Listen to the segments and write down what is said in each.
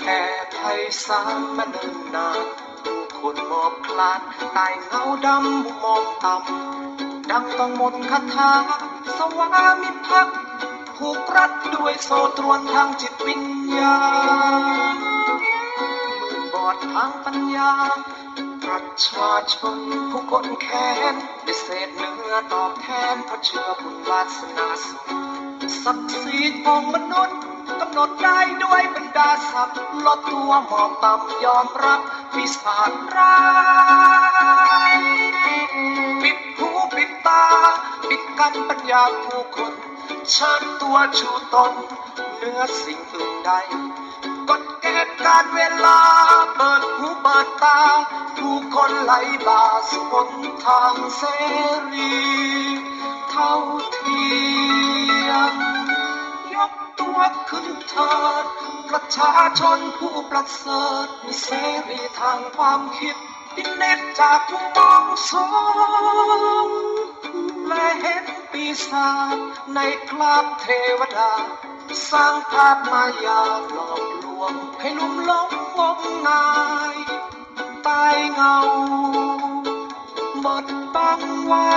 แผ่ไพศาลมาเนิ่นนานผู้คนหมอบคลานใต้เงาดำมุมมองต่ำดังต้องมนต์คาถาสวามิภักดิ์ผูกรัดด้วยโซ่ตรวนทางจิตวิญญาณมืดบอดทางปัญญาประชาชนผู้คนแค้นได้เศษเนื้อตอบแทนเพราะเชื่อบุญวาสนาสูงศักดิ์ศรีของมนุษย์กำหนดได้ด้วยบรรดาศักดิ์ลดตัวหมอบต่ำยอมรับปีศาจร้ายปิดหูปิดตาปิดกั้นปัญญาผู้คนเชิญตัวชูตนเหนือสิ่งอื่นใดกฎเกณฑ์การเวลาเปิดหูเปิดตาผู้คนไหลบ่าสู่หนทางเสรีเท่าเทียมยกตัวขึ้นเถิดประชาชนผู้ประเสริฐมีเสรีทางความคิดดินเน็ตจากผู้มองสูงและเห็นปีศาจในคราบเทวดาสร้างภาพมายาหลอกลวงให้ลุ่มหลงงมงายใต้เงาหมดบังไว้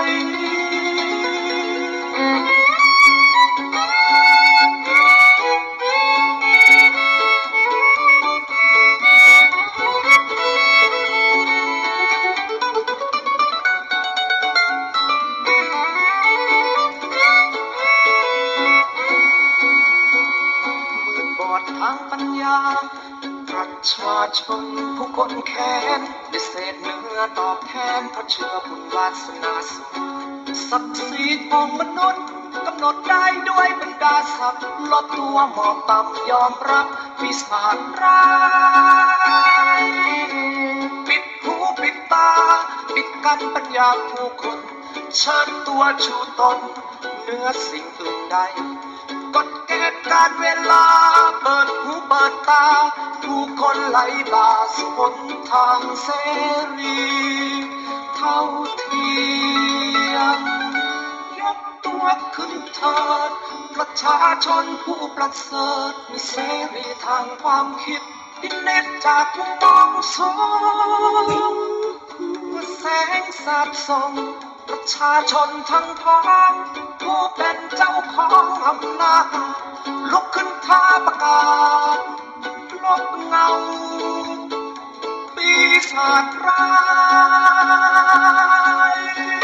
ประชาชนผู้คนแค้นได้เศษเนื้อตอบแทนเพราะเชื่อบุญวาสนาสูงศักดิ์ศรีของมนุษย์กำหนดได้ด้วยบรรดาศักดิ์ลดตัวหมอบต่ำยอมรับปีศาจร้ายปิดหูปิดตาปิดกั้นปัญญาผู้คนเชิญตัวชูตนเหนือสิ่งอื่นใดกฎเกณฑ์การเวลาเปิดหูเปิดตาผู้คนไหลบ่าสู่หนทางเสรีเท่าเทียมยกตัวขึ้นเถิดประชาชนผู้ประเสริฐมีเสรีทางความคิดดินเน็ตจากผู้มองสูงเมื่อแสงสาดส่องประชาชนทั้งพ้องผู้เป็นเจ้าของอำนาจลุกขึ้นท้าประกาศลบเงาปีศาจร้าย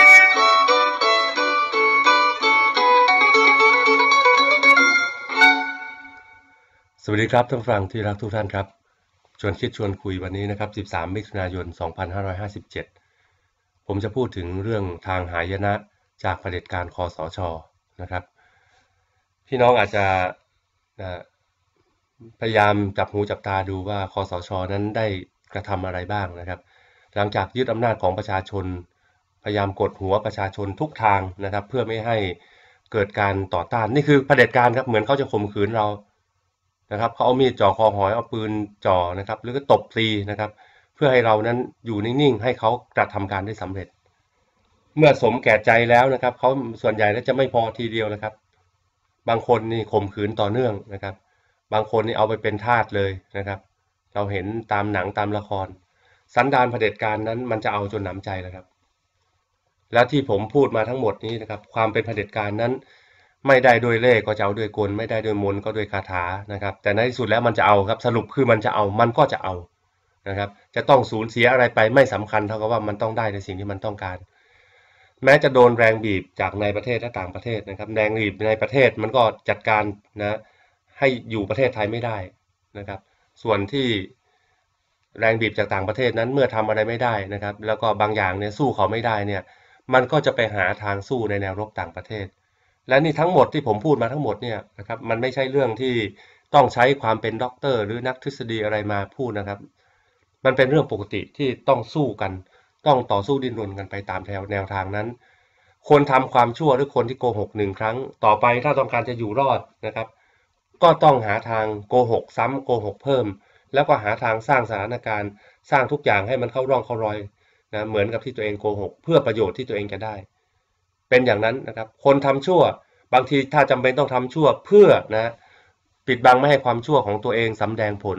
สวัสดีครับท่านผู้ฟังที่รักทุกท่านครับชวนคิดชวนคุยวันนี้นะครับ13มิถุนายน2557ผมจะพูดถึงเรื่องทางหายนะจากเผด็จการคสช.นะครับพี่น้องอาจจะพยายามจับหูจับตาดูว่าคสช.นั้นได้กระทำอะไรบ้างนะครับหลังจากยึดอำนาจของประชาชนพยายามกดหัวประชาชนทุกทางนะครับเพื่อไม่ให้เกิดการต่อต้านนี่คือเผด็จการครับเหมือนเขาจะข่มขืนเรานะครับเขาเอามีดจ่อคอหอยเอาปืนจ่อนะครับหรือก็ตบตีนะครับเพื่อให้เรานั้นอยู่นิ่งๆให้เขากระทำการได้สำเร็จเมื่อสมแก่ใจแล้วนะครับเขาส่วนใหญ่แล้วจะไม่พอทีเดียวนะครับบางคนนี่ข่มขืนต่อเนื่องนะครับบางคนนี่เอาไปเป็นทาสเลยนะครับเราเห็นตามหนังตามละครสันดานเผด็จการนั้นมันจะเอาจนหนำใจแล้วครับแล้วที่ผมพูดมาทั้งหมดนี้นะครับความเป็นเผด็จการนั้นไม่ได้ด้วยเล่ห์ก็จะเอาด้วยกลไม่ได้ด้วยมนต์ก็ด้วยคาถานะครับแต่ในที่สุดแล้วมันจะเอาครับสรุปคือมันจะเอามันก็จะเอานะครับจะต้องสูญเสียอะไรไปไม่สำคัญเท่ากับว่ามันต้องได้ในสิ่งที่มันต้องการแม้จะโดนแรงบีบจากในประเทศและต่างประเทศนะครับแรงบีบในประเทศมันก็จัดการนะให้อยู่ประเทศไทยไม่ได้นะครับส่วนที่แรงบีบจากต่างประเทศนั้นเมื่อทำอะไรไม่ได้นะครับแล้วก็บางอย่างเนี่ยสู้เขาไม่ได้เนี่ยมันก็จะไปหาทางสู้ในแนวรบต่างประเทศและนี่ทั้งหมดที่ผมพูดมาทั้งหมดเนี่ยนะครับมันไม่ใช่เรื่องที่ต้องใช้ความเป็นด็อกเตอร์หรือนักทฤษฎีอะไรมาพูดนะครับมันเป็นเรื่องปกติที่ต้องสู้กันต้องต่อสู้ดิ้นรนกันไปตามแนวทางนั้นคนทำความชั่วหรือคนที่โกหก1ครั้งต่อไปถ้าต้องการจะอยู่รอดนะครับก็ต้องหาทางโกหกซ้ำโกหกเพิ่มแล้วก็หาทางสร้างสถานการณ์สร้างทุกอย่างให้มันเข้าร่องเข้ารอยนะเหมือนกับที่ตัวเองโกหกเพื่อประโยชน์ที่ตัวเองจะได้เป็นอย่างนั้นนะครับคนทำชั่วบางทีถ้าจำเป็นต้องทำชั่วเพื่อนะปิดบังไม่ให้ความชั่วของตัวเองสำแดงผล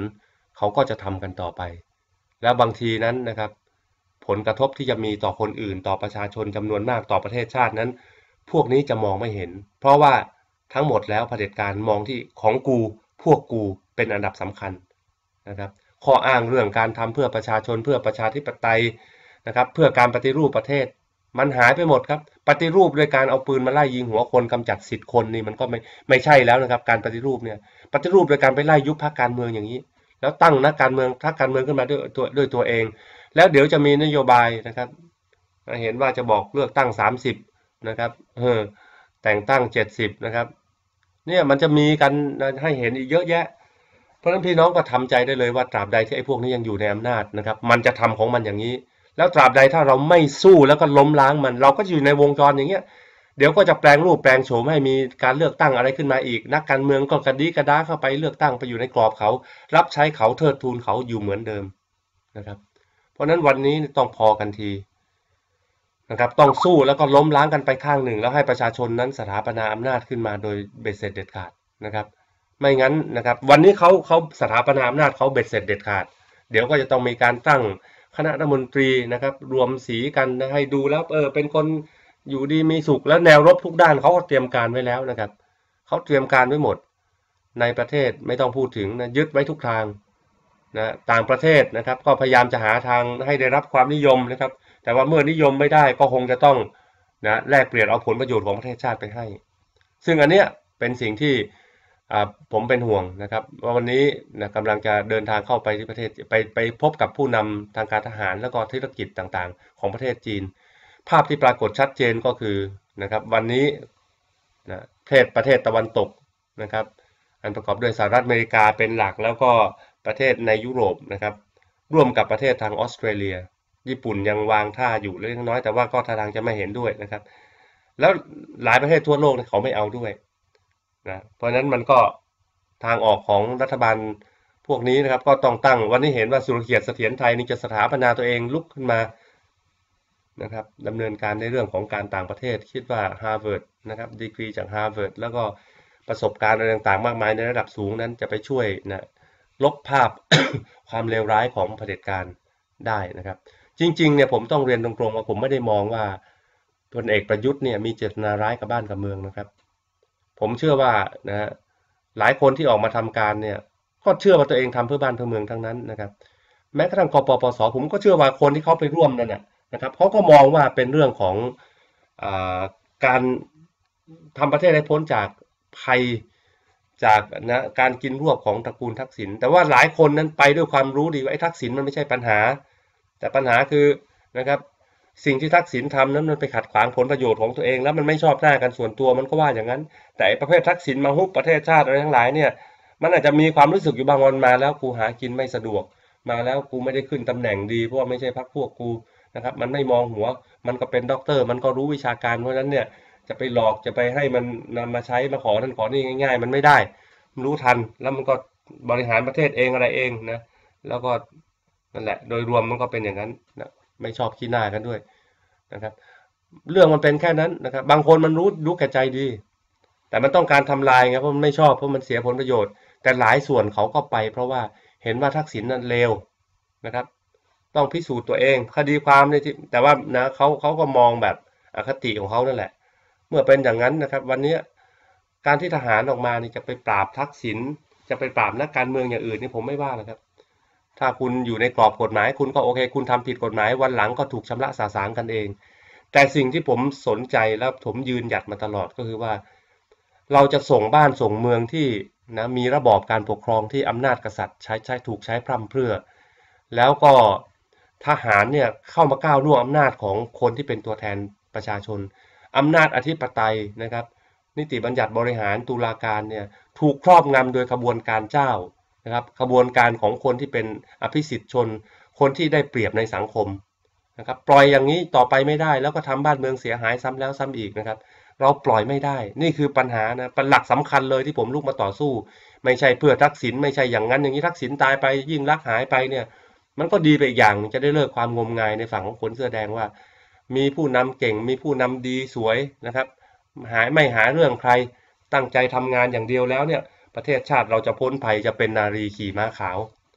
เขาก็จะทำกันต่อไปแล้วบางทีนั้นนะครับผลกระทบที่จะมีต่อคนอื่นต่อประชาชนจำนวนมากต่อประเทศชาตินั้นพวกนี้จะมองไม่เห็นเพราะว่าทั้งหมดแล้วเผด็จการมองที่ของกูพวกกูเป็นอันดับสำคัญนะครับข้ออ้างเรื่องการทำเพื่อประชาชนเพื่อประชาธิปไตยนะครับเพื่อการปฏิรูปประเทศมันหายไปหมดครับปฏิรูปโดยการเอาปืนมาไล่ยิงหัวคนกำจัดสิทธิ์คนนี่มันก็ไม่ใช่แล้วนะครับการปฏิรูปเนี่ยปฏิรูปโดยการไปไล่ยุบพรรคการเมืองอย่างนี้แล้วตั้งนักการเมืองพรรคการเมืองขึ้นมาด้วยตัวเองแล้วเดี๋ยวจะมีนโยบายนะครับเห็นว่าจะบอกเลือกตั้ง30นะครับแต่งตั้ง70นะครับเนี่ยมันจะมีกันให้เห็นอีกเยอะแยะเพราะฉะนั้นพี่น้องก็ทำใจได้เลยว่าตราบใดที่ไอ้พวกนี้ยังอยู่ในอำนาจนะครับมันจะทำของมันอย่างนี้แล้วตราบใดถ้าเราไม่สู้แล้วก็ล้มล้างมันเราก็อยู่ในวงจรอย่างเงี้ยเดี๋ยวก็จะแปลงรูปแปลงโฉมให้มีการเลือกตั้งอะไรขึ้นมาอีกนักการเมืองก็กระดิกระดาเข้าไปเลือกตั้งไปอยู่ในกรอบเขารับใช้เขาเทิดทูนเขาอยู่เหมือนเดิมนะครับเพราะนั้นวันนี้ต้องพอกันทีนะครับต้องสู้แล้วก็ล้มล้างกันไปข้างหนึ่งแล้วให้ประชาชนนั้นสถาปนาอำนาจขึ้นมาโดยเบ็ดเสร็จเด็ดขาดนะครับไม่งั้นนะครับวันนี้เขาสถาปนาอำนาจเขาเบ็ดเสร็จเด็ดขาดเดี๋ยวก็จะต้องมีการตั้งคณะรัฐมนตรีนะครับรวมสีกันนะให้ดูแล้วเป็นคนอยู่ดีมีสุขแล้วแนวรบทุกด้านเขาก็เตรียมการไว้แล้วนะครับเขาเตรียมการไว้หมดในประเทศไม่ต้องพูดถึงนะยึดไว้ทุกทางนะต่างประเทศนะครับก็พยายามจะหาทางให้ได้รับความนิยมนะครับแต่ว่าเมื่อนิยมไม่ได้ก็คงจะต้องนะแลกเปลี่ยนเอาผลประโยชน์ของประเทศชาติไปให้ซึ่งอันเนี้ยเป็นสิ่งที่ผมเป็นห่วงนะครับว่าวันนี้นะกำลังจะเดินทางเข้าไปที่ประเทศไปพบกับผู้นำทางการทหารแล้วก็ธุรกิจต่างๆของประเทศจีนภาพที่ปรากฏชัดเจนก็คือนะครับวันนี้นะประเทศตะวันตกนะครับอันประกอบด้วยสหรัฐอเมริกาเป็นหลักแล้วก็ประเทศในยุโรปนะครับร่วมกับประเทศทางออสเตรเลียญี่ปุ่นยังวางท่าอยู่เล็กน้อยแต่ว่าก็ท่าทางจะไม่เห็นด้วยนะครับแล้วหลายประเทศทั่วโลกเขาไม่เอาด้วยนะเพราะฉะนั้นมันก็ทางออกของรัฐบาลพวกนี้นะครับก็ต้องตั้งวันนี้เห็นว่าสุรเกียรติเสถียรไทยนี่จะสถาปนาตัวเองลุกขึ้นมานะครับดำเนินการในเรื่องของการต่างประเทศคิดว่า Harvard นะครับดีกรีจาก Harvard แล้วก็ประสบการณ์อะไรต่างๆมากมายในระดับสูงนั้นจะไปช่วยนะลบภาพ ความเลวร้ายของเผด็จการได้นะครับจริงๆเนี่ยผมต้องเรียนตรงๆว่าผมไม่ได้มองว่าพลเอกประยุทธ์เนี่ยมีเจตนาร้ายกับบ้านกับเมืองนะครับผมเชื่อว่านะหลายคนที่ออกมาทำการเนี่ยก็เชื่อว่าตัวเองทำเพื่อบ้านเพื่อเมืองทั้งนั้นนะครับแม้กระทั่งกปปสผมก็เชื่อว่าคนที่เขาไปร่วมนั่นนะครับเขาก็มองว่าเป็นเรื่องของการทำประเทศให้พ้นจากภัยจากนะการกินรวบของตระกูลทักษิณแต่ว่าหลายคนนั้นไปด้วยความรู้ดีว่าไอ้ทักษิณมันไม่ใช่ปัญหาแต่ปัญหาคือนะครับสิ่งที่ทักษิณทำนั้นมันไปขัดขวางผลประโยชน์ของตัวเองแล้วมันไม่ชอบหน้ากันส่วนตัวมันก็ว่าอย่างนั้นแต่ประเภททักษิณมาฮุบประเทศชาติอะไรทั้งหลายเนี่ยมันอาจจะมีความรู้สึกอยู่บางวันมาแล้วกูหากินไม่สะดวกมาแล้วกูไม่ได้ขึ้นตำแหน่งดีเพราะว่าไม่ใช่พรรคพวกกูนะครับมันไม่มองหัวมันก็เป็นด็อกเตอร์มันก็รู้วิชาการเพราะฉะนั้นเนี่ยจะไปหลอกจะไปให้มันนำมาใช้มาขอนั่นขอนี่ง่ายๆมันไม่ได้รู้ทันแล้วมันก็บริหารประเทศเองอะไรเองนะแล้วก็นั่นแหละโดยรวมมันก็เป็นอย่างนั้นนะไม่ชอบขี้หน้ากันด้วยนะครับเรื่องมันเป็นแค่นั้นนะครับบางคนมันรู้แก่ใจดีแต่มันต้องการทำลายไงเพราะมันไม่ชอบเพราะมันเสียผลประโยชน์แต่หลายส่วนเขาก็ไปเพราะว่าเห็นว่าทักษิณนั้นเลวนะครับต้องพิสูจน์ตัวเองคดีความในที่แต่ว่านะเขาก็มองแบบอคติของเขานั่นแหละเมื่อเป็นอย่างนั้นนะครับวันนี้การที่ทหารออกมานี่จะไปปราบทักษิณจะไปปราบนักการเมืองอย่างอื่นนี่ผมไม่ว่านะครับถ้าคุณอยู่ในกรอบกฎหมายคุณก็โอเคคุณทำผิดกฎหมายวันหลังก็ถูกชำระสาสางกันเองแต่สิ่งที่ผมสนใจและผมยืนหยัดมาตลอดก็คือว่าเราจะส่งบ้านส่งเมืองที่นะมีระบอบการปกครองที่อำนาจกษัตริย์ถูกใช้พร่ำเพรื่อแล้วก็ทหารเนี่ยเข้ามาก้าวล่วงอำนาจของคนที่เป็นตัวแทนประชาชนอำนาจอธิปไตยนะครับนิติบัญญัติบริหารตุลาการเนี่ยถูกครอบงำโดยขบวนการเจ้านะครับขบวนการของคนที่เป็นอภิสิทธิชนคนที่ได้เปรียบในสังคมนะครับปล่อยอย่างนี้ต่อไปไม่ได้แล้วก็ทำบ้านเมืองเสียหายซ้ำแล้วซ้ำอีกนะครับเราปล่อยไม่ได้นี่คือปัญหานะเป็นหลักสำคัญเลยที่ผมลุกมาต่อสู้ไม่ใช่เพื่อทักษิณไม่ใช่อย่างนั้นอย่างนี้ทักษิณตายไปยิ่งลักษณ์หายไปเนี่ยมันก็ดีไปอีกอย่างจะได้เลิกความงมงายในฝั่งของคนเสื้อแดงว่ามีผู้นำเก่งมีผู้นำดีสวยนะครับไม่หาเรื่องใครตั้งใจทำงานอย่างเดียวแล้วเนี่ยประเทศชาติเราจะพ้นภัยจะเป็นนารีขี่ม้าขาว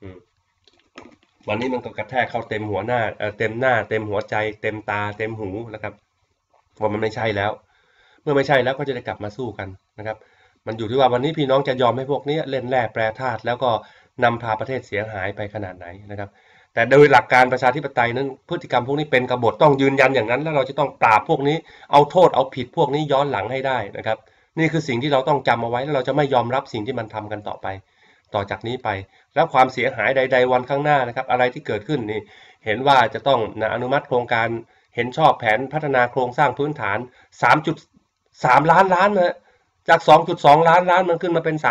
วันนี้มันก็กระแทกเข้าเต็มหัวหน้าเต็มหน้าเต็มหัวใจเต็มตาเต็มหูนะครับว่ามันไม่ใช่แล้วเมื่อไม่ใช่แล้วก็จะได้กลับมาสู้กันนะครับมันอยู่ที่ว่าวันนี้พี่น้องจะยอมให้พวกนี้เล่นแร่แปรธาตุแล้วก็นำพาประเทศเสียหายไปขนาดไหนนะครับแต่โดยหลักการประชาธิปไตยนั้นพฤติกรรมพวกนี้เป็นกบฏต้องยืนยันอย่างนั้นแล้วเราจะต้องปราบพวกนี้เอาโทษเอาผิดพวกนี้ย้อนหลังให้ได้นะครับนี่คือสิ่งที่เราต้องจำเอาไว้แล้วเราจะไม่ยอมรับสิ่งที่มันทำกันต่อไปต่อจากนี้ไปแล้วความเสียหายใดๆวันข้างหน้านะครับอะไรที่เกิดขึ้นนี่เห็นว่าจะต้องอนุมัติโครงการเห็นชอบแผนพัฒนาโครงสร้างพื้นฐาน 3.3 ล้านล้านนะจาก 2.2 ล้านล้านมันขึ้นมาเป็น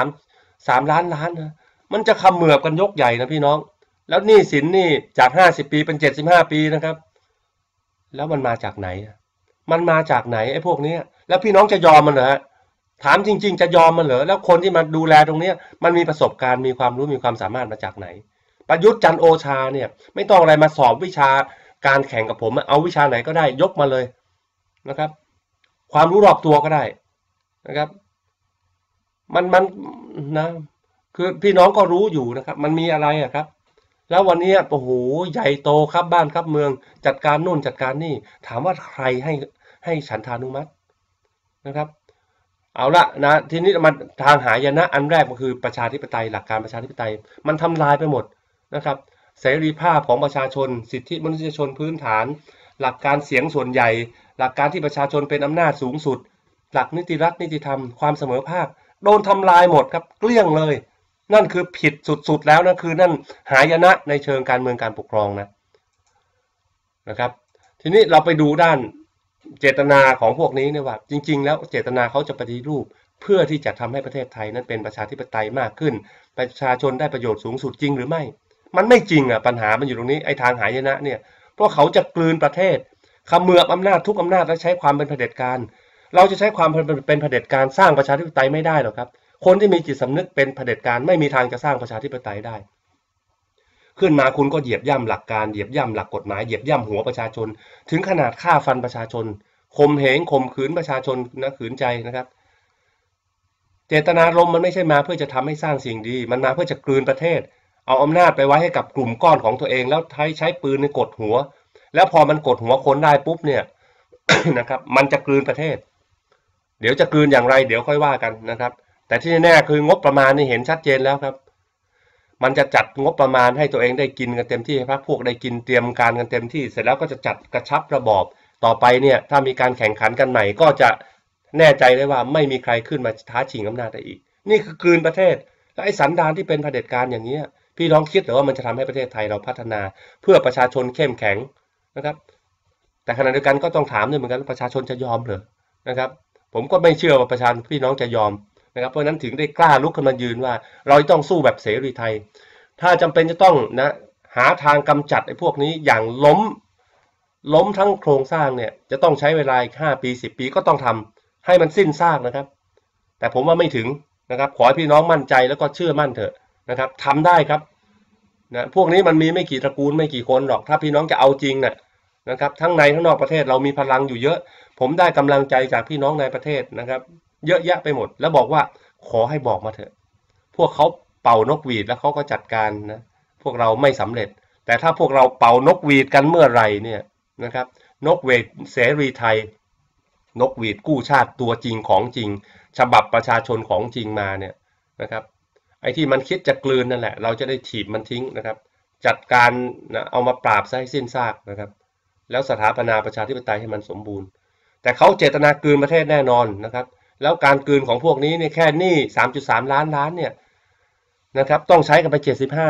3 ล้านล้านนะมันจะเขมือบกันยกใหญ่นะพี่น้องแล้วหนี้สินนี่จาก50 ปีเป็น75 ปีนะครับแล้วมันมาจากไหนมันมาจากไหนไอ้พวกนี้แล้วพี่น้องจะยอมมันเหรอถามจริงๆจะยอมมันเหรอแล้วคนที่มาดูแลตรงนี้มันมีประสบการณ์มีความรู้มีความสามารถมาจากไหนประยุทธ์จันทร์โอชาเนี่ยไม่ต้องอะไรมาสอบวิชาการแข่งกับผมเอาวิชาไหนก็ได้ยกมาเลยนะครับความรู้รอบตัวก็ได้นะครับมันนะคือพี่น้องก็รู้อยู่นะครับมันมีอะไรอะครับแล้ววันนี้โอ้โหใหญ่โตครับบ้านครับเมืองจัดการนู่นจัดการนี่ถามว่าใครให้ฉันทานุมัตินะครับเอาละนะทีนี้มันทางหายนะอันแรกก็คือประชาธิปไตยหลักการประชาธิปไตยมันทำลายไปหมดนะครับเสรีภาพของประชาชนสิทธิมนุษยชนพื้นฐานหลักการเสียงส่วนใหญ่หลักการที่ประชาชนเป็นอำนาจสูงสุดหลักนิติรัฐนิติธรรมความเสมอภาคโดนทำลายหมดครับเกลี้ยงเลยนั่นคือผิดสุดๆแล้วนะคือนั่นหายนะในเชิงการเมืองการปกครองนะครับทีนี้เราไปดูด้านเจตนาของพวกนี้เนี่ยว่าจริงๆแล้วเจตนาเขาจะปฏิรูปเพื่อที่จะทำให้ประเทศไทยนั้นเป็นประชาธิปไตยมากขึ้นประชาชนได้ประโยชน์สูงสุดจริงหรือไม่มันไม่จริงอ่ะปัญหามันอยู่ตรงนี้ไอ้ทางหายนะเนี่ยเพราะเขาจะกลืนประเทศเขมือบอำนาจทุกอำนาจและใช้ความเป็นเผด็จการเราจะใช้ความเป็นเผด็จการสร้างประชาธิปไตยไม่ได้หรอกครับคนที่มีจิตสำนึกเป็นเผด็จการไม่มีทางจะสร้างประชาธิปไตยได้ขึ้นมาคุณก็เหยียบย่ำหลักการเหยียบย่ำหลักกฎหมายเหยียบย่ำหัวประชาชนถึงขนาดฆ่าฟันประชาชนข่มเหงข่มขืนประชาชนนะขืนใจนะครับเจตนารมณ์มันไม่ใช่มาเพื่อจะทำให้สร้างสิ่งดีมันมาเพื่อจะกลืนประเทศเอาอำนาจไปไว้ให้กับกลุ่มก้อนของตัวเองแล้วใช้ปืนในกดหัวแล้วพอมันกดหัวคนได้ปุ๊บเนี่ย นะครับมันจะกลืนประเทศเดี๋ยวจะกลืนอย่างไรเดี๋ยวค่อยว่ากันนะครับแต่ที่แน่คืองบประมาณนี่เห็นชัดเจนแล้วครับมันจะจัดงบประมาณให้ตัวเองได้กินกันเต็มที่ให้พรรคพวกได้กินเตรียมการกันเต็มที่เสร็จแล้วก็จะจัดกระชับระบอบต่อไปเนี่ยถ้ามีการแข่งขันกันใหม่ก็จะแน่ใจได้ว่าไม่มีใครขึ้นมาท้าชิงอำนาจได้อีกนี่คือกลืนประเทศและไอ้สันดานที่เป็นเผด็จการอย่างนี้พี่ลองคิดหรือว่ามันจะทำให้ประเทศไทยเราพัฒนาเพื่อประชาชนเข้มแข็งนะครับแต่ขณะเดียวกันก็ต้องถามด้วยเหมือนกันประชาชนจะยอมหรือนะครับผมก็ไม่เชื่อว่าประชาชนพี่น้องจะยอมนะครับเพราะนั้นถึงได้กล้าลุกขึ้นมายืนว่าเราต้องสู้แบบเสรีไทยถ้าจำเป็นจะต้องนะหาทางกำจัดไอ้พวกนี้อย่างล้มทั้งโครงสร้างเนี่ยจะต้องใช้เวลาอีก5 ปี10 ปีก็ต้องทำให้มันสิ้นซากนะครับแต่ผมว่าไม่ถึงนะครับขอให้พี่น้องมั่นใจแล้วก็เชื่อมั่นเถอะนะครับทำได้ครับนะพวกนี้มันมีไม่กี่ตระกูลไม่กี่คนหรอกถ้าพี่น้องจะเอาจริงนะครับทั้งในทั้งนอกประเทศเรามีพลังอยู่เยอะผมได้กำลังใจจากพี่น้องในประเทศนะครับเยอะแยะไปหมดแล้วบอกว่าขอให้บอกมาเถอะพวกเขาเป่านกหวีดแล้วเขาก็จัดการนะพวกเราไม่สำเร็จแต่ถ้าพวกเราเป่านกหวีดกันเมื่อไหร่เนี่ยนะครับนกหวีดเสรีไทยนกหวีดกู้ชาติตัวจริงของจริงฉบับประชาชนของจริงมาเนี่ยนะครับไอ้ที่มันคิดจะกลืนนั่นแหละเราจะได้ถีบมันทิ้งนะครับจัดการนะเอามาปราบซะให้สิ้นซากนะครับแล้วสถาปนาประชาธิปไตยให้มันสมบูรณ์แต่เขาเจตนากลืนประเทศแน่นอนนะครับแล้วการกลืนของพวกนี้เนี่ยแค่หนี้ 3.3 ล้านล้านเนี่ยนะครับต้องใช้กันไป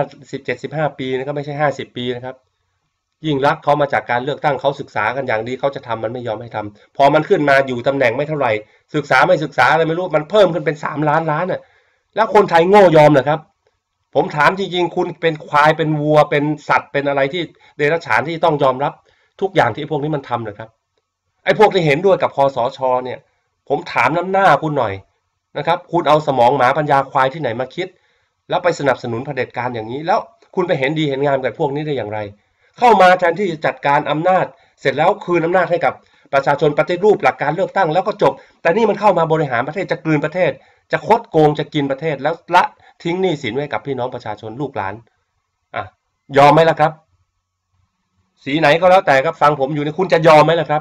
75 ปีนะครับไม่ใช่50 ปีนะครับยิ่งรักเขามาจากการเลือกตั้งเขาศึกษากันอย่างดีเขาจะทำมันไม่ยอมให้ทำพอมันขึ้นมาอยู่ตำแหน่งไม่เท่าไหร่ศึกษาไม่ศึกษาอะไรไม่รู้มันเพิ่มขึ้นเป็น3 ล้านล้านน่ะแล้วคนไทยโง่ยอมเหรอครับผมถามจริงๆคุณเป็นควายเป็นวัวเป็นสัตว์เป็นอะไรที่เดรัจฉานที่ต้องยอมรับทุกอย่างที่พวกนี้มันทำนะครับไอ้พวกที่เห็นด้วยกับคสช.เนี่ยผมถามน้ำหน้าคุณหน่อยนะครับคุณเอาสมองหมาปัญญาควายที่ไหนมาคิดแล้วไปสนับสนุนเผด็จการอย่างนี้แล้วคุณไปเห็นดีเห็นงามกับพวกนี้ได้อย่างไรเข้ามาแทนที่จะจัดการอำนาจเสร็จแล้วคืนอำนาจให้กับประชาชนปฏิรูปหลักการเลือกตั้งแล้วก็จบแต่นี่มันเข้ามาบริหารประเทศจะกลืนประเทศจะคดโกงจะกินประเทศแล้วละทิ้งหนี้สินไว้กับพี่น้องประชาชนลูกหลานอ่ะยอมไหมล่ะครับ สีไหนก็แล้วแต่ครับฟังผมอยู่นี่คุณจะยอมไหมล่ะครับ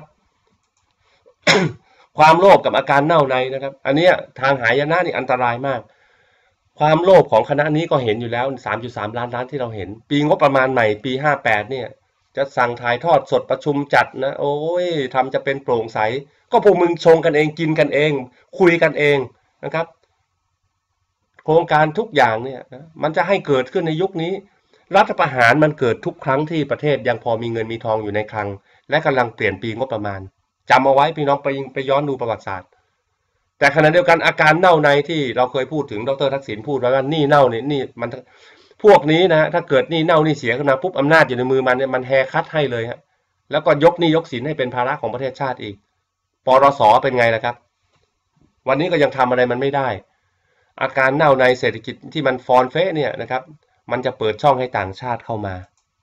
ความโลภกับอาการเน่าในนะครับอันนี้ทางหายนะนี่อันตรายมากความโลภของคณะนี้ก็เห็นอยู่แล้ว 3.3 ล้านล้านที่เราเห็นปีงบประมาณใหม่ปี58เนี่ยจะสั่งถ่ายทอดสดประชุมจัดนะโอ้ยทำจะเป็นโปร่งใสก็พวกมึงชงกันเองกินกันเองคุยกันเองนะครับโครงการทุกอย่างเนี่ยนะมันจะให้เกิดขึ้นในยุคนี้รัฐประหารมันเกิดทุกครั้งที่ประเทศยังพอมีเงินมีทองอยู่ในคลังและกำลังเปลี่ยนปีงบประมาณจำเอาไว้พี่น้องไปย้อนดูประวัติศาสตร์แต่ขณะเดียวกันอาการเน่าในที่เราเคยพูดถึงดรทักษิณพูดไว้ว่านี่เน่าเนี่ยนี่มันพวกนี้นะถ้าเกิดนี่เน่านี่เสียขึ้นมาปุ๊บอำนาจอยู่ในมือมันเนี่ยมันแฮคัดให้เลยฮะแล้วก็ยกหนี้ยกสินให้เป็นภาระของประเทศชาติอีกปรสเป็นไงล่ะครับวันนี้ก็ยังทำอะไรมันไม่ได้อาการเน่าในเศรษฐกิจที่มันฟอนเฟ้เนี่ยนะครับมันจะเปิดช่องให้ต่างชาติเข้ามา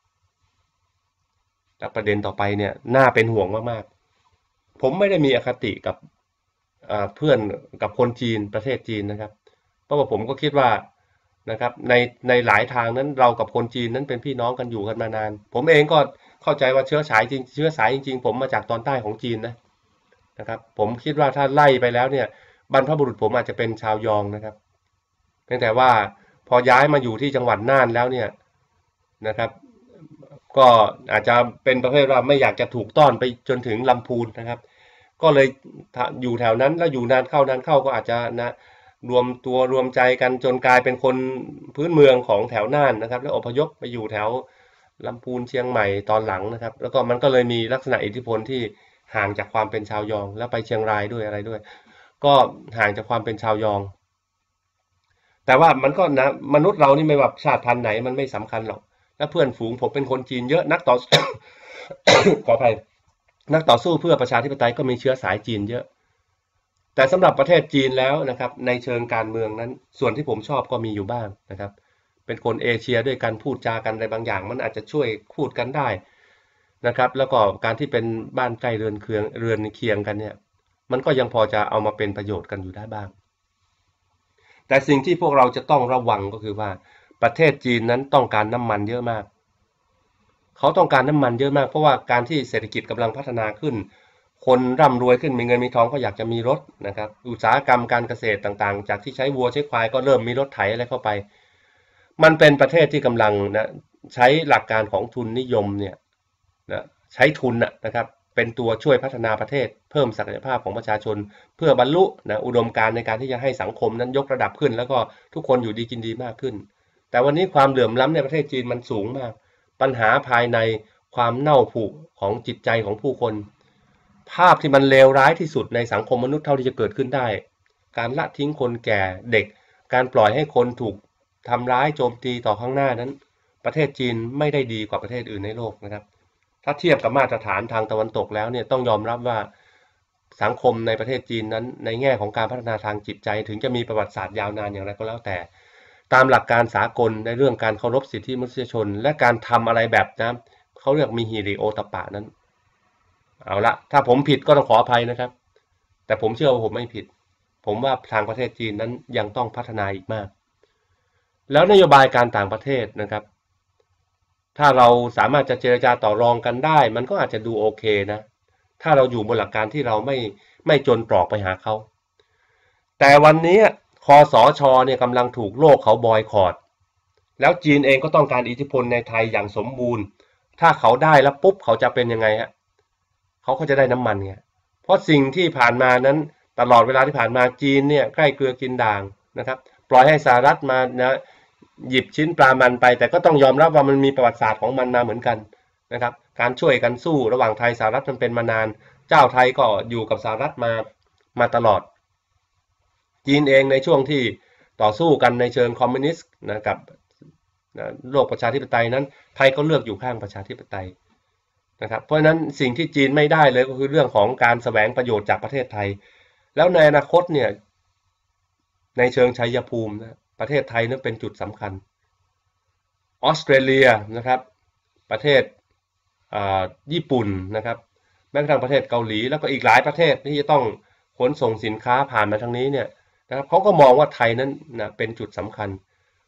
และประเด็นต่อไปเนี่ยน่าเป็นห่วงมากๆผมไม่ได้มีอคติกับเพื่อนกับคนจีนประเทศจีนนะครับเพราะว่าผมก็คิดว่านะครับในหลายทางนั้นเรากับคนจีนนั้นเป็นพี่น้องกันอยู่กันมานานผมเองก็เข้าใจว่าเชื้อสายจริงผมมาจากตอนใต้ของจีนนะครับผมคิดว่าถ้าไล่ไปแล้วเนี่ยบรรพบุรุษผมอาจจะเป็นชาวยองนะครับเพียงแต่ว่าพอย้ายมาอยู่ที่จังหวัดน่านแล้วเนี่ยนะครับก็อาจจะเป็นประเภทว่าไม่อยากจะถูกต้อนไปจนถึงลำพูนนะครับก็เลยอยู่แถวนั้นแล้วอยู่นานเข้าก็อาจจะนะรวมตัวรวมใจกันจนกลายเป็นคนพื้นเมืองของแถวน่านนะครับแล้วอพยพไปอยู่แถวลำพูนเชียงใหม่ตอนหลังนะครับแล้วก็มันก็เลยมีลักษณะอิทธิพลที่ห่างจากความเป็นชาวยองแล้วไปเชียงรายด้วยอะไรด้วยก็ห่างจากความเป็นชาวยองแต่ว่ามันก็นะมนุษย์เรานี่ไม่ว่าชาติพันธุ์ไหนมันไม่สำคัญหรอกและเพื่อนฝูงผมเป็นคนจีนเยอะนักต่อ ขออภัยนักต่อสู้เพื่อประชาธิปไตยก็มีเชื้อสายจีนเยอะแต่สำหรับประเทศจีนแล้วนะครับในเชิงการเมืองนั้นส่วนที่ผมชอบก็มีอยู่บ้างนะครับเป็นคนเอเชียด้วยกันพูดจากันอะไรบางอย่างมันอาจจะช่วยพูดกันได้นะครับแล้วก็การที่เป็นบ้านใกล้เรือนเคียงกันเนี่ยมันก็ยังพอจะเอามาเป็นประโยชน์กันอยู่ได้บ้างแต่สิ่งที่พวกเราจะต้องระวังก็คือว่าประเทศจีนนั้นต้องการน้ำมันเยอะมากเขาต้องการน้ำมันเยอะมากเพราะว่าการที่เศรษฐกิจกำลังพัฒนาขึ้นคนร่ำรวยขึ้นมีเงินมีทองก็อยากจะมีรถนะครับอุตสาหกรรมการเกษตรต่างๆจากที่ใช้วัวใช้ควายก็เริ่มมีรถไถอะไรเข้าไปมันเป็นประเทศที่กำลังนะใช้หลักการของทุนนิยมเนี่ยนะใช้ทุนนะครับเป็นตัวช่วยพัฒนาประเทศเพิ่มศักยภาพของประชาชนเพื่อบรรลุนะอุดมการณ์ในการที่จะให้สังคมนั้นยกระดับขึ้นแล้วก็ทุกคนอยู่ดีกินดีมากขึ้นแต่วันนี้ความเหลื่อมล้ำในประเทศจีนมันสูงมากปัญหาภายในความเน่าผุของจิตใจของผู้คนภาพที่มันเลวร้ายที่สุดในสังคมมนุษย์เท่าที่จะเกิดขึ้นได้การละทิ้งคนแก่เด็กการปล่อยให้คนถูกทำร้ายโจมตีต่อข้างหน้านั้นประเทศจีนไม่ได้ดีกว่าประเทศอื่นในโลกนะครับถ้าเทียบกับมาตรฐานทางตะวันตกแล้วเนี่ยต้องยอมรับว่าสังคมในประเทศจีนนั้นในแง่ของการพัฒนาทางจิตใจถึงจะมีประวัติศาสตร์ยาวนานอย่างไรก็แล้วแต่ตามหลักการสากลในเรื่องการเคารพสิทธิมนุษยชนและการทำอะไรแบบนะเขาเรียกมีฮิริโอตปะนั้นเอาละถ้าผมผิดก็ต้องขออภัยนะครับแต่ผมเชื่อว่าผมไม่ผิดผมว่าทางประเทศจีนนั้นยังต้องพัฒนาอีกมากแล้วนโยบายการต่างประเทศนะครับถ้าเราสามารถจะเจรจาต่อรองกันได้มันก็อาจจะดูโอเคนะถ้าเราอยู่บนหลักการที่เราไม่จนตรอกไปหาเขาแต่วันนี้คสช.เนี่ยกำลังถูกโลกเขาบอยคอตแล้วจีนเองก็ต้องการอิทธิพลในไทยอย่างสมบูรณ์ถ้าเขาได้แล้วปุ๊บเขาจะเป็นยังไงฮะเขาก็จะได้น้ำมันไงเพราะสิ่งที่ผ่านมานั้นตลอดเวลาที่ผ่านมาจีนเนี่ยใกล้เกลือกินด่างนะครับปล่อยให้สหรัฐมานะหยิบชิ้นปลามันไปแต่ก็ต้องยอมรับว่ามันมีประวัติศาสตร์ของมันมาเหมือนกันนะครับการช่วยกันสู้ระหว่างไทยสหรัฐมันเป็นมานานเจ้าไทยก็อยู่กับสหรัฐมาตลอดจีนเองในช่วงที่ต่อสู้กันในเชิงคอมมิวนิสต์กับโลกประชาธิปไตยนั้นไทยก็เลือกอยู่ข้างประชาธิปไตยนะครับเพราะฉะนั้นสิ่งที่จีนไม่ได้เลยก็คือเรื่องของการแสวงประโยชน์จากประเทศไทยแล้วในอนาคตเนี่ยในเชิงชัยภูมินะประเทศไทยนั้นเป็นจุดสำคัญออสเตรเลียนะครับประเทศญี่ปุ่นนะครับแม้กระทั่งประเทศเกาหลีแล้วก็อีกหลายประเทศที่จะต้องขนส่งสินค้าผ่านมาทางนี้เนี่ยนะครับเขาก็มองว่าไทยนั้นนะเป็นจุดสำคัญ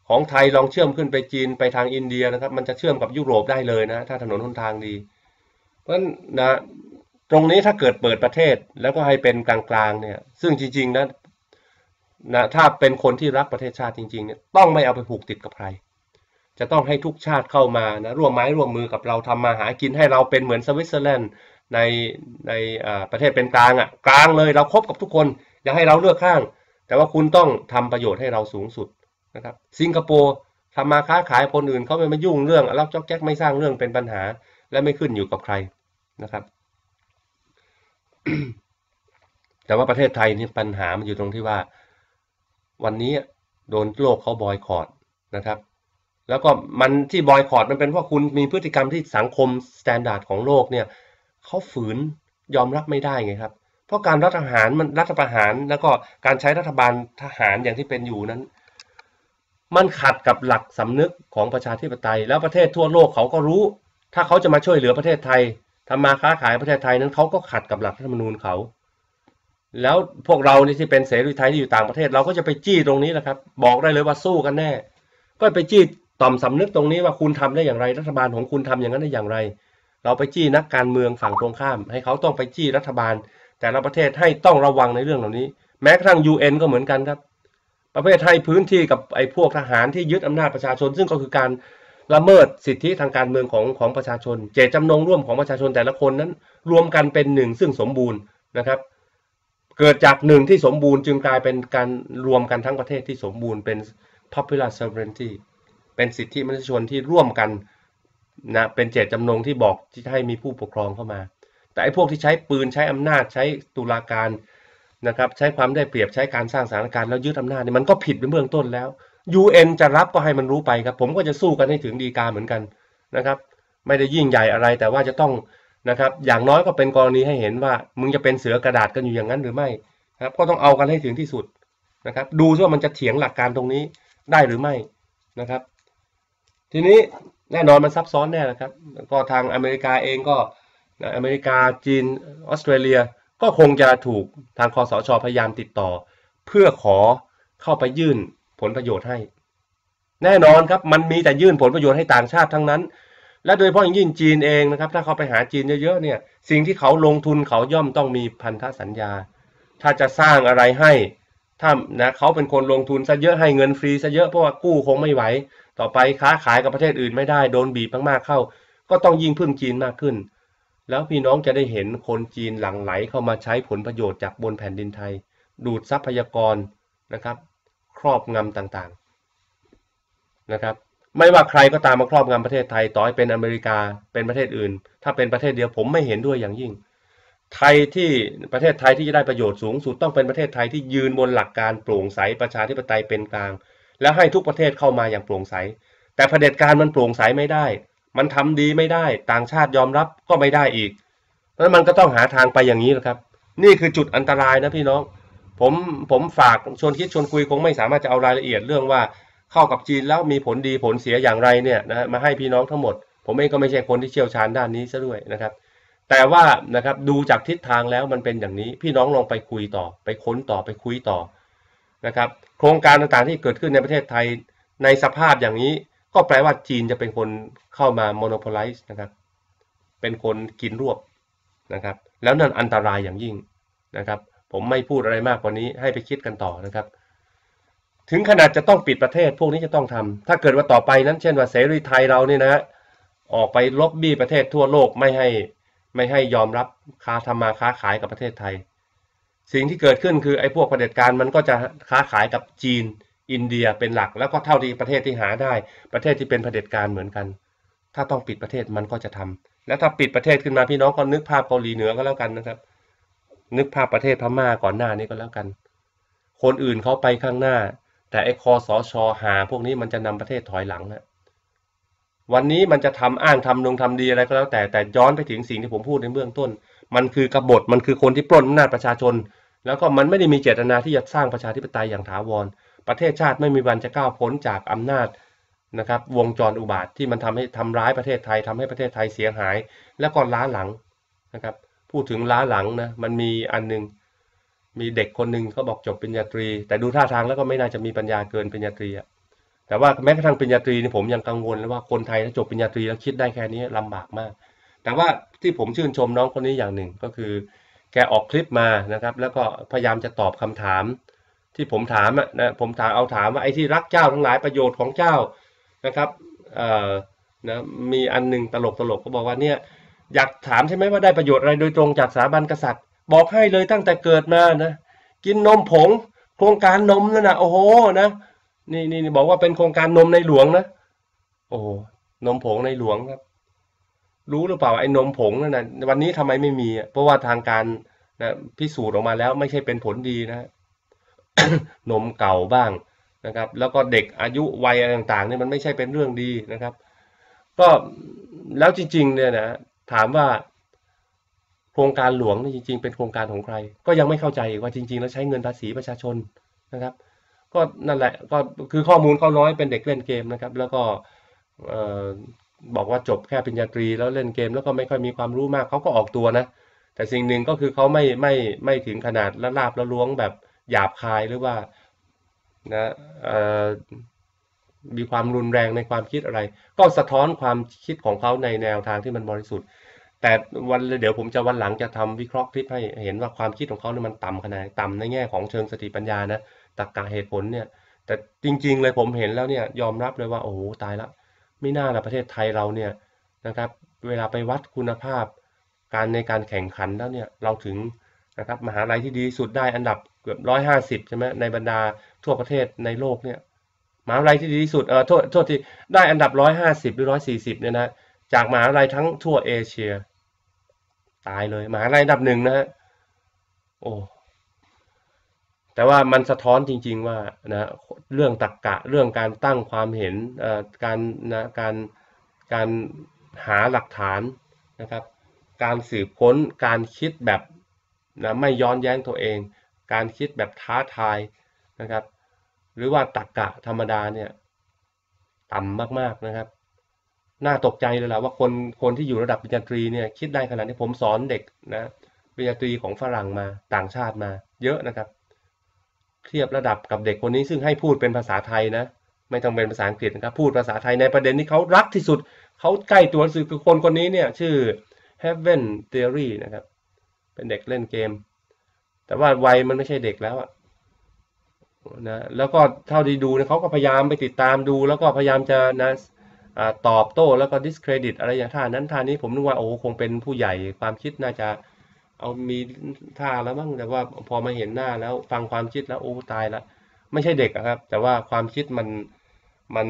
ของไทยลองเชื่อมขึ้นไปจีนไปทางอินเดียนะครับมันจะเชื่อมกับยุโรปได้เลยนะถ้าถนนหนทางดีเพราะฉะนั้นนะตรงนี้ถ้าเกิดเปิดประเทศแล้วก็ให้เป็นกลางๆเนี่ยซึ่งจริงๆนะถ้าเป็นคนที่รักประเทศชาติจริงๆเนี่ยต้องไม่เอาไปผูกติดกับใครจะต้องให้ทุกชาติเข้ามานะร่วมไม้ร่วมมือกับเราทำมาหากินให้เราเป็นเหมือนสวิตเซอร์แลนด์ในในประเทศเป็นกลางกลางเลยเราคบกับทุกคนอย่าให้เราเลือกข้างแต่ว่าคุณต้องทำประโยชน์ให้เราสูงสุดนะครับสิงคโปร์ทำมาค้าขายคนอื่นเขาไม่มายุ่งเรื่องลักจอกแจ๊กไม่สร้างเรื่องเป็นปัญหาและไม่ขึ้นอยู่กับใครนะครับ แต่ว่าประเทศไทยนี่ปัญหามันอยู่ตรงที่ว่าวันนี้โดนโลกเขาบอยคอตนะครับแล้วก็มันที่บอยคอตมันเป็นเพราะคุณมีพฤติกรรมที่สังคมสแตนดาร์ดของโลกเนี่ยเขาฝืนยอมรับไม่ได้ไงครับเพราะการรัฐประหารแล้วก็การใช้รัฐบาลทหารอย่างที่เป็นอยู่นั้นมันขัดกับหลักสำนึกของประชาธิปไตยแล้วประเทศทั่วโลกเขาก็รู้ถ้าเขาจะมาช่วยเหลือประเทศไทยทำมาค้าขายประเทศไทยนั้นเขาก็ขัดกับหลักรัฐธรรมนูญเขาแล้วพวกเรานี่ที่เป็นเสรีไทยที่อยู่ต่างประเทศเราก็จะไปจี้ตรงนี้แหละครับบอกได้เลยว่าสู้กันแน่ก็ไปจี้ต่อมสำนึกตรงนี้ว่าคุณทำได้อย่างไรรัฐบาลของคุณทำอย่างนั้นได้อย่างไรเราไปจี้นักการเมืองฝั่งตรงข้ามให้เขาต้องไปจี้รัฐบาลแต่ละประเทศให้ต้องระวังในเรื่องเหล่านี้แม้กระทั่ง UN ก็เหมือนกันครับประเภทให้พื้นที่กับไอ้พวกทหารที่ยึดอำนาจประชาชนซึ่งก็คือการละเมิดสิทธิทางการเมืองของประชาชนเจตจำนงร่วมของประชาชนแต่ละคนนั้นรวมกันเป็นหนึ่งซึ่งสมบูรณ์นะครับเกิดจากหนึ่งที่สมบูรณ์จึงกลายเป็นการรวมกันทั้งประเทศที่สมบูรณ์เป็น popular sovereignty เป็นสิทธิมนุษยชนที่ร่วมกันนะเป็นเจตจำนงที่บอกที่ให้มีผู้ปกครองเข้ามาแต่ไอ้พวกที่ใช้ปืนใช้อำนาจใช้ตุลาการนะครับใช้ความได้เปรียบใช้การสร้างสถานการณ์แล้วยึดอำนาจนี่มันก็ผิดในเบื้องต้นแล้ว UN จะรับก็ให้มันรู้ไปครับผมก็จะสู้กันให้ถึงฎีกาเหมือนกันนะครับไม่ได้ยิ่งใหญ่อะไรแต่ว่าจะต้องนะครับอย่างน้อยก็เป็นกรณีให้เห็นว่ามึงจะเป็นเสือกระดาษกันอยู่อย่างนั้นหรือไม่ครับก็ต้องเอากันให้ถึงที่สุดนะครับดูว่ามันจะเถียงหลักการตรงนี้ได้หรือไม่นะครับทีนี้แน่นอนมันซับซ้อนแน่นะครับก็ทางอเมริกาเองก็อเมริกาจีนออสเตรเลียก็คงจะถูกทางคสช.พยายามติดต่อเพื่อขอเข้าไปยื่นผลประโยชน์ให้แน่นอนครับมันมีแต่ยื่นผลประโยชน์ให้ต่างชาติทั้งนั้นและโดยเฉพาะอย่างยิ่งจีนเองนะครับถ้าเขาไปหาจีนเยอะๆเนี่ยสิ่งที่เขาลงทุนเขาย่อมต้องมีพันธสัญญาถ้าจะสร้างอะไรให้ถ้านะเขาเป็นคนลงทุนซะเยอะให้เงินฟรีซะเยอะเพราะว่ากู้คงไม่ไหวต่อไปค้าขายกับประเทศอื่นไม่ได้โดนบีบมากๆเข้าก็ต้องยิ่งพึ่งจีนมากขึ้นแล้วพี่น้องจะได้เห็นคนจีนหลั่งไหลเข้ามาใช้ผลประโยชน์จากบนแผ่นดินไทยดูดทรัพยากรนะครับครอบงำต่างๆนะครับไม่ว่าใครก็ตามมาครอบงำประเทศไทยต่อให้เป็นอเมริกาเป็นประเทศอื่นถ้าเป็นประเทศเดียวผมไม่เห็นด้วยอย่างยิ่งไทยที่ประเทศไทยที่จะได้ประโยชน์สูงสุดต้องเป็นประเทศไทยที่ยืนบนหลักการโปร่งใสประชาธิปไตยเป็นกลางและให้ทุกประเทศเข้ามาอย่างโปร่งใสแต่เผด็จการมันโปร่งใสไม่ได้มันทำดีไม่ได้ต่างชาติยอมรับก็ไม่ได้อีกเพราะมันก็ต้องหาทางไปอย่างนี้แหละครับนี่คือจุดอันตรายนะพี่น้องผมฝากชวนคิดชวนคุยคงไม่สามารถจะเอารายละเอียดเรื่องว่าเข้ากับจีนแล้วมีผลดีผลเสียอย่างไรเนี่ยนะมาให้พี่น้องทั้งหมดผมเองก็ไม่ใช่คนที่เชี่ยวชาญด้านนี้ซะด้วยนะครับแต่ว่านะครับดูจากทิศทางแล้วมันเป็นอย่างนี้พี่น้องลองไปคุยต่อไปค้นต่อไปคุยต่อนะครับโครงการต่างๆที่เกิดขึ้นในประเทศไทยในสภาพอย่างนี้ก็แปลว่าจีนจะเป็นคนเข้ามา monopolize นะครับเป็นคนกินรวบนะครับแล้วนั่นอันตรายอย่างยิ่งนะครับผมไม่พูดอะไรมากกว่านี้ให้ไปคิดกันต่อนะครับถึงขนาดจะต้องปิดประเทศพวกนี้จะต้องทำถ้าเกิดว่าต่อไปนั้นเช่นว่าเสรีไทยเราเนี่ยนะออกไปล็อบบี้ประเทศทั่วโลกไม่ให้ยอมรับทำมาค้าขายกับประเทศไทยสิ่งที่เกิดขึ้นคือไอ้พวกเผด็จการมันก็จะค้าขายกับจีนอินเดียเป็นหลักแล้วก็เท่าที่ประเทศที่หาได้ประเทศที่เป็นเผด็จการเหมือนกันถ้าต้องปิดประเทศมันก็จะทำแล้วถ้าปิดประเทศขึ้นมาพี่น้องก็นึกภาพเกาหลีเหนือก็แล้วกันนะครับนึกภาพประเทศพม่าก่อนหน้านี้ก็แล้วกันคนอื่นเขาไปข้างหน้าแต่ไอ้คสช.หาพวกนี้มันจะนำประเทศถอยหลังนะวันนี้มันจะทำอ้างทำดีอะไรก็แล้วแต่ย้อนไปถึงสิ่งที่ผมพูดในเบื้องต้นมันคือกบฏมันคือคนที่ปล้นอำนาจประชาชนแล้วก็มันไม่ได้มีเจตนาที่จะสร้างประชาธิปไตยอย่างถาวรประเทศชาติไม่มีวันจะก้าวพ้นจากอำนาจนะครับวงจรอุบาทที่มันทำร้ายประเทศไทยทำให้ประเทศไทยเสียหายแล้วก็ล้าหลังนะครับพูดถึงล้าหลังนะมันมีอันนึงมีเด็กคนหนึ่งเขาบอกจบปริญญาตรีแต่ดูท่าทางแล้วก็ไม่น่าจะมีปัญญาเกินปริญญาตรีแต่ว่าแม้กระทั่งปริญญาตรีนี่ผมยังกังวลเลยว่าคนไทยถ้าจบปริญญาตรีแล้วคิดได้แค่นี้ลำบากมากแต่ว่าที่ผมชื่นชมน้องคนนี้อย่างหนึ่งก็คือแกออกคลิปมานะครับแล้วก็พยายามจะตอบคำถามที่ผมถามนะผมถามว่าไอ้ที่รักเจ้าทั้งหลายประโยชน์ของเจ้านะครับเอ่อนะมีอันหนึ่งตลกก็บอกว่าเนี่ยอยากถามใช่ไหมว่าได้ประโยชน์อะไรโดยตรงจากสถาบันกษัตริย์บอกให้เลยตั้งแต่เกิดมานะกินนมผงโครงการนมนั่นนะโอ้โหนะนี่บอกว่าเป็นโครงการนมในหลวงนะโอ้นมผงในหลวงครับรู้หรือเปล่าไอ้นมผงนั่นนะวันนี้ทำไมไม่มีเพราะว่าทางการนะพิสูจน์ออกมาแล้วไม่ใช่เป็นผลดีนะ นมเก่าบ้างนะครับแล้วก็เด็กอายุวัยอะไรต่างๆเนี่ยมันไม่ใช่เป็นเรื่องดีนะครับก็แล้วจริงๆเนี่ยนะถามว่าโครงการหลวงนี่จริงๆเป็นโครงการของใครก็ยังไม่เข้าใจว่าจริงๆแล้วใช้เงินภาษีประชาชนนะครับก็นั่นแหละก็คือข้อมูลเขาน้อยเป็นเด็กเล่นเกมนะครับแล้วก็เอ่อบอกว่าจบแค่ปริญญาตรีแล้วเล่นเกมแล้วก็ไม่ค่อยมีความรู้มากเขาก็ออกตัวนะแต่สิ่งหนึ่งก็คือเขาไม่ถึงขนาดละลาบละล้วงแบบหยาบคายหรือว่านะมีความรุนแรงในความคิดอะไรก็สะท้อนความคิดของเขาในแนวทางที่มันบริสุทธิ์แต่เดี๋ยวผมจะวันหลังจะทำวิเคราะห์คลิปให้เห็นว่าความคิดของเขาเนี่ยมันต่ำขนาดต่ำในแง่ของเชิงสติปัญญานะตรรกะเหตุผลเนี่ยแต่จริงๆเลยผมเห็นแล้วเนี่ยยอมรับเลยว่าโอ้โหตายละไม่น่าละประเทศไทยเราเนี่ยนะครับเวลาไปวัดคุณภาพในการแข่งขันแล้วเนี่ยเราถึงนะครับมหาลัยที่ดีที่สุดได้อันดับเกือบ150ใช่ไหมในบรรดาทั่วประเทศในโลกเนี่ยมหาวิทยาลัยที่ดีที่สุดโทษที่ได้อันดับ150หรือ140เนี่ยนะจากมหาวิทยาลัยทั้งทั่วเอเชียตายเลยมหาวิทยาลัยอันดับหนึ่งนะฮะโอ้แต่ว่ามันสะท้อนจริงๆว่านะเรื่องตรรกะเรื่องการตั้งความเห็นการนะการหาหลักฐานนะครับการสืบค้นการคิดแบบนะไม่ย้อนแย้งตัวเองการคิดแบบท้าทายนะครับหรือว่าตรรกะธรรมดาเนี่ยต่ำมากๆนะครับน่าตกใจเลยแหละว่าคนที่อยู่ระดับปริญญาตรีเนี่ยคิดได้ขนาดนี้ผมสอนเด็กนะปริญญาตรีของฝรั่งมาต่างชาติมาเยอะนะครับเทียบระดับกับเด็กคนนี้ซึ่งให้พูดเป็นภาษาไทยนะไม่ต้องเป็นภาษาอังกฤษนะครับพูดภาษาไทยในประเด็นที่เขารักที่สุดเขาใกล้ตัวที่สุดคือคนนี้เนี่ยชื่อ Heaven Theory นะครับเป็นเด็กเล่นเกมแต่ว่าวัยมันไม่ใช่เด็กแล้วนะแล้วก็เท่าที่ดูนะเขาก็พยายามไปติดตามดูแล้วก็พยายามจะนะตอบโต้แล้วก็ discredit อะไรอย่างท่านั้นท่านี้ผมนึกว่าโอ้คงเป็นผู้ใหญ่ความคิดน่าจะเอามีท่าแล้วมั้งแต่ว่าพอมาเห็นหน้าแล้วฟังความคิดแล้วโอ้ตายแล้วไม่ใช่เด็กครับแต่ว่าความคิดมัน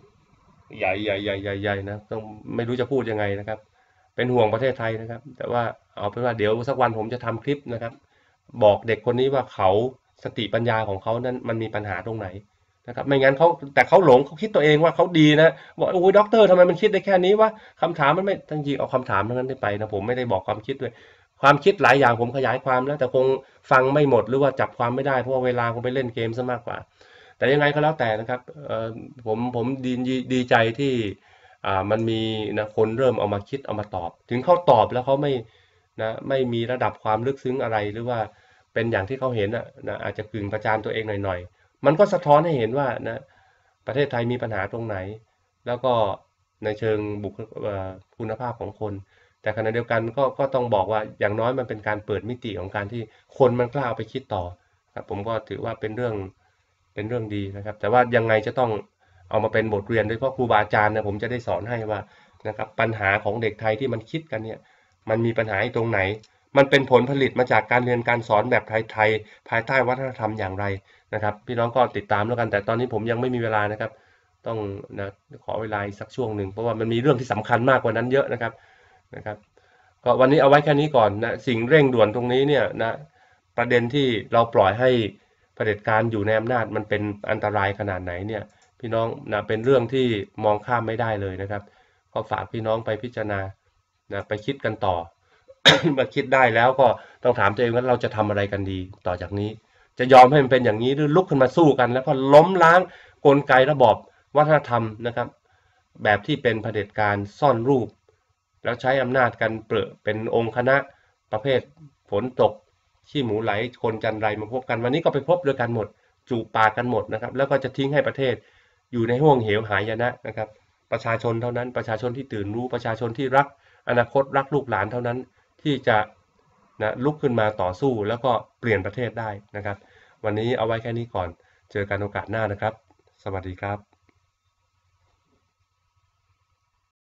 ใหญ่นะต้องไม่รู้จะพูดยังไงนะครับเป็นห่วงประเทศไทยนะครับแต่ว่าเอาเป็นว่าเดี๋ยวสักวันผมจะทำคลิปนะครับบอกเด็กคนนี้ว่าเขาสติปัญญาของเขานั้นมันมีปัญหาตรงไหนนะครับไม่งั้นแต่เขาหลงเขาคิดตัวเองว่าเขาดีนะบอกโอ้ยด็อกเตอร์ทำไมมันคิดได้แค่นี้วะคำถามมันไม่จริงๆเอาคำถามทั้งนั้นได้ไปนะผมไม่ได้บอกความคิดด้วยความคิดหลายอย่างผมขยายความแล้วแต่คงฟังไม่หมดหรือว่าจับความไม่ได้เพราะว่าเวลาคงไปเล่นเกมซะมากกว่าแต่ยังไงก็แล้วแต่นะครับผมดีใจที่มันมีนะคนเริ่มเอามาคิดเอามาตอบถึงเขาตอบแล้วเขาไม่มีระดับความลึกซึ้งอะไรหรือว่าเป็นอย่างที่เขาเห็นนะอาจจะกึ่งประจานตัวเองหน่อยๆมันก็สะท้อนให้เห็นว่านะประเทศไทยมีปัญหาตรงไหนแล้วก็ในเชิงคุณภาพของคนแต่ขณะเดียวกันก็ต้องบอกว่าอย่างน้อยมันเป็นการเปิดมิติของการที่คนมันกล้าเอาไปคิดต่อครับผมก็ถือว่าเป็นเรื่องดีนะครับแต่ว่ายังไงจะต้องเอามาเป็นบทเรียนโดยเฉพาะครูบาอาจารย์นะผมจะได้สอนให้ว่านะครับปัญหาของเด็กไทยที่มันคิดกันเนี่ยมันมีปัญหาตรงไหนมันเป็นผลผลิตมาจากการเรียนการสอนแบบไทยๆภายใต้วัฒนธรรมอย่างไรนะครับพี่น้องก็ติดตามแล้วกันแต่ตอนนี้ผมยังไม่มีเวลานะครับต้องนะขอเวลาอีกสักช่วงหนึ่งเพราะว่ามันมีเรื่องที่สำคัญมากกว่านั้นเยอะนะครับก็วันนี้เอาไว้แค่นี้ก่อนนะสิ่งเร่งด่วนตรงนี้เนี่ยนะประเด็นที่เราปล่อยให้เผด็จการอยู่ในอำนาจมันเป็นอันตรายขนาดไหนเนี่ยพี่น้องนะเป็นเรื่องที่มองข้ามไม่ได้เลยนะครับก็ฝากพี่น้องไปพิจารณานะไปคิดกันต่อ มาคิดได้แล้วก็ต้องถามตัวเองว่าเราจะทำอะไรกันดีต่อจากนี้จะยอมให้มันเป็นอย่างนี้หรือลุกขึ้นมาสู้กันแล้วก็ล้มล้างกลไกระบอบวัฒนธรรมนะครับแบบที่เป็นเผด็จการซ่อนรูปแล้วใช้อำนาจกันเป็นองค์คณะประเภทฝนตกขี้หมูไหลคนจันไรมาพบกันวันนี้ก็ไปพบด้วยกันหมดจูบปากกันหมดนะครับแล้วก็จะทิ้งให้ประเทศอยู่ในห่วงเหวหายนะนะครับประชาชนเท่านั้นประชาชนที่ตื่นรู้ประชาชนที่รักอนาคตรักลูกหลานเท่านั้นที่จะลุกขึ้นมาต่อสู้แล้วก็เปลี่ยนประเทศได้นะครับวันนี้เอาไว้แค่นี้ก่อนเจอกันโอกาสหน้านะครับสวัสดีครับ